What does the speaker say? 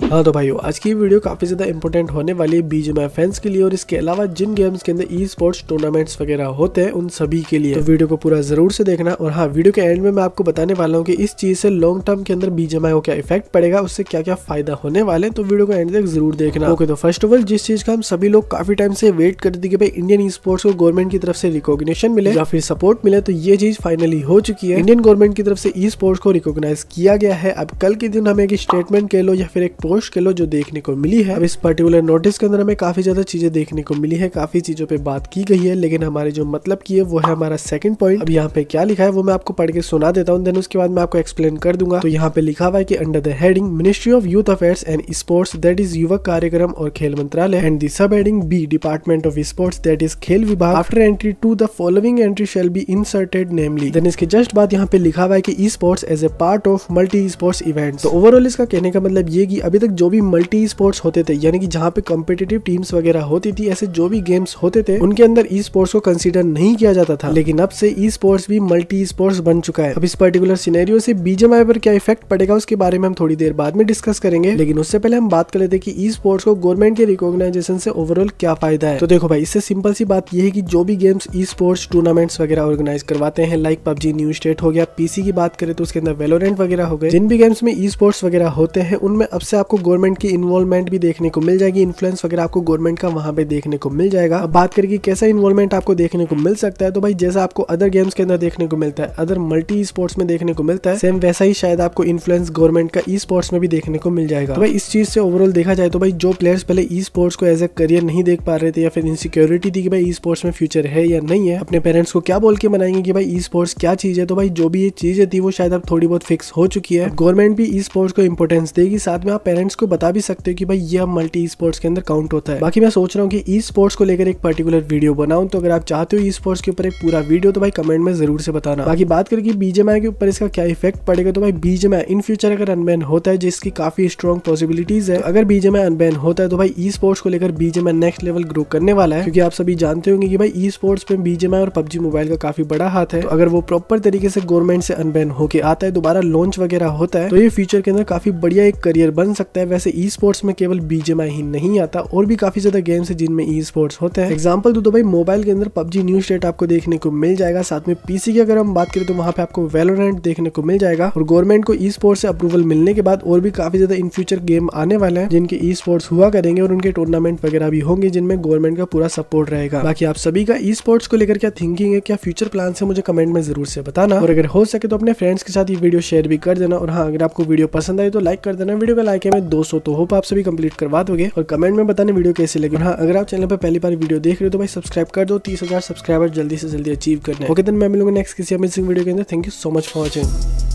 हाँ तो भाइयों, आज की वीडियो काफी ज्यादा इंपॉर्टेंट होने वाली है बीजीएमआई फैंस के लिए और इसके अलावा जिन गेम्स के अंदर ई स्पोर्ट्स टूर्नामेंट्स वगैरह होते हैं उन सभी के लिए। तो वीडियो को पूरा जरूर से देखना। और हाँ, वीडियो के एंड में मैं आपको बताने वाला हूँ कि इस चीज से लॉन्ग टर्म के अंदर बीजीएमआई को क्या इफेक्ट पड़ेगा, उससे क्या क्या फायदा होने वाले, तो वीडियो को एंड तक जरूर देखना। ओके, तो फर्स्ट ऑफ ऑल जिस चीज का हम सभी लोग काफी टाइम से वेट करते थे कि भाई इंडियन ई स्पोर्ट्स को गवर्नमेंट की तरफ से रिकॉग्निशन मिले या फिर सपोर्ट मिले, तो ये चीज फाइनली हो चुकी है। इंडियन गवर्नमेंट की तरफ से ई स्पोर्ट्स को रिकॉग्नाइज किया गया है। अब कल के दिन हमें एक स्टेटमेंट कह लो या फिर एक पोस्ट कह लो जो देखने को मिली है। अब इस पर्टिकुलर नोटिस के अंदर हमें काफी ज्यादा चीजें देखने को मिली है, काफी चीजों पे बात की गई है, लेकिन हमारे जो मतलब की है वो है हमारा सेकंड पॉइंट। अब यहाँ पे क्या लिखा है वो मैं आपको पढ़ के सुना देता हूँ, देन उसके बाद मैं आपको एक्सप्लेन कर दूंगा। तो यहाँ पे लिखा हुआ है कि under the heading ministry of youth affairs and sports that is युवक कार्यक्रम और खेल मंत्रालय and the sub heading B department of sports that is खेल विभाग after entry to the following entry shall be inserted namely. Then इसके just बाद यहाँ पे लिखा हुआ है कि esports as a part of multi sports event. तो ओवरऑल इसका कहने का मतलब ये कि अभी तक जो भी मल्टी स्पोर्ट्स होते थे, यानी कि जहाँ पे कॉम्पिटिटिव टीम्स वगैरह होती थी, ऐसे जो भी गेम्स होते थे उनके अंदर ई स्पोर्ट्स को कंसीडर नहीं किया जाता था, लेकिन अब से ई स्पोर्ट्स भी मल्टी स्पोर्ट्स बन चुका है। अब इस पर्टिकुलर सिनेरियो से बीजीएमआई पर क्या इफेक्ट पड़ेगा उसके बारे में हम थोड़ी देर बाद में डिस्कस करेंगे, लेकिन उससे पहले हम बात कर लेते हैं कि ई स्पोर्ट्स को गवर्नमेंट के रिकॉग्नाइजेशन से ओवरऑल क्या फायदा है। तो देखो भाई, इससे सिंपल सी बात यह है कि जो भी गेम्स ई स्पोर्ट्स टूर्नामेंट्स वगैरह ऑर्गेनाइज करवाते हैं, लाइक पबजी न्यू स्टेट हो गया, पीसी की बात करें तो उसके अंदर वेलोरेंट वगैरह हो गए, जिन भी गेम्स में ई स्पोर्ट्स वगैरह होते हैं उनमें अब से आपको गवर्नमेंट की इन्वॉल्वमेंट भी देखने को मिल जाएगी, इन्फ्लुएंस वगैरह आपको गवर्नमेंट का वहां पे देखने को मिल जाएगा। अब बात करें कि कैसा इन्वॉल्वमेंट आपको देखने को मिल सकता है, तो भाई जैसा आपको अदर गेम्स के अंदर देखने को मिलता है, अदर मल्टी स्पोर्ट्स में देखने को मिलता है, सेम वैसा ही शायद आपको इन्फ्लुएंस गवर्नमेंट का ई स्पोर्ट्स में भी देखने को मिल जाएगा। तो भाई इस चीज से ओवरऑल देखा जाए तो भाई जो प्लेयर्स पहले ई स्पोर्ट्स को एज ए करियर नहीं देख पा रहे थे या फिर इनसिक्योरिटी थी कि भाई ई स्पोर्ट्स में फ्यूचर है या नहीं है, अपने पेरेंट्स को क्या बोल के मनाएंगे कि भाई ई स्पोर्ट्स क्या चीज है, तो भाई जो भी ये चीजें थी वो शायद अब थोड़ी बहुत फिक्स हो चुकी है। गवर्नमेंट भी ई स्पोर्ट्स को इंपॉर्टेंस देगी, साथ में आप पेरेंट्स को बता भी सकते हो कि भाई ये मल्टी स्पोर्ट्स के अंदर काउंट होता है। बाकी मैं सोच रहा हूँ कि ई स्पोर्ट्स को लेकर एक पर्टिकुलर वीडियो बनाऊं, तो अगर आप चाहते हो ई स्पोर्ट्स के ऊपर एक पूरा वीडियो तो भाई कमेंट में जरूर से बताना। बाकी बात करके बीजीएमआई के ऊपर इसका क्या इफेक्ट पड़ेगा, तो भाई बीजीएमआई इन फ्यूचर अगर अनबैन होता है, जिसकी काफी स्ट्रॉन्ग पॉसिबिलिटीज है, अगर बीजीएमआई अनबैन होता है तो भाई ई स्पोर्ट्स को लेकर बीजीएमआई नेक्स्ट लेवल ग्रो करने वाला है, क्योंकि आप सभी जानते होंगे कि भाई ई स्पोर्ट्स में बीजीएमआई और पबजी मोबाइल का काफी बड़ा हाथ है। तो अगर वो प्रॉपर तरीके से गवर्नमेंट से अनबैन होके आता है, दोबारा लॉन्च वगैरह होता है, तो ये फ्यूचर के अंदर काफी बढ़िया एक करियर बन सकता है। वैसे ई स्पोर्ट्स में केवल बीजीएमआई ही नहीं आता, और भी काफी ज्यादा गेम्स है जिनमें ई स्पोर्ट्स होते हैं। एग्जांपल दूं तो भाई मोबाइल के अंदर पबजी न्यू स्टेट आपको देखने को मिल जाएगा, साथ में पीसी की अगर हम बात करें तो वहां पे आपको वेलोरेंट देखने को मिल जाएगा। और गवर्नमेंट को ई स्पोर्ट्स से अप्रूवल मिलने के बाद और भी काफी ज्यादा इन फ्यूचर गेम आने वाले हैं जिनके ई स्पोर्ट्स हुआ करेंगे और उनके टूर्नामेंट वगैरह भी होंगे जिनमें गवर्नमेंट का पूरा सपोर्ट रहेगा। बाकी आप सभी का ई स्पोर्ट्स को लेकर क्या थिंकिंग है, क्या फ्यूचर प्लान है, मुझे कमेंट में जरूर से बताना। और अगर हो सके तो अपने फ्रेंड्स के साथ ये वीडियो शेयर भी कर देना। और हाँ, अगर आपको वीडियो पसंद आई तो लाइक कर देना। वीडियो का लाइक है मैं 200, तो होप आप सभी कंप्लीट करवा दोगे। और कमेंट में बताने वीडियो कैसी लगी। हाँ, अगर आप चैनल पर पहली बार वीडियो देख रहे हो तो भाई सब्सक्राइब कर दो, 30,000 सब्सक्राइबर जल्दी से जल्दी अचीव करना है। ओके, देन मैं मिलूंगा नेक्स्ट किसी अमेजिंग वीडियो के अंदर। Thank you so much for watching.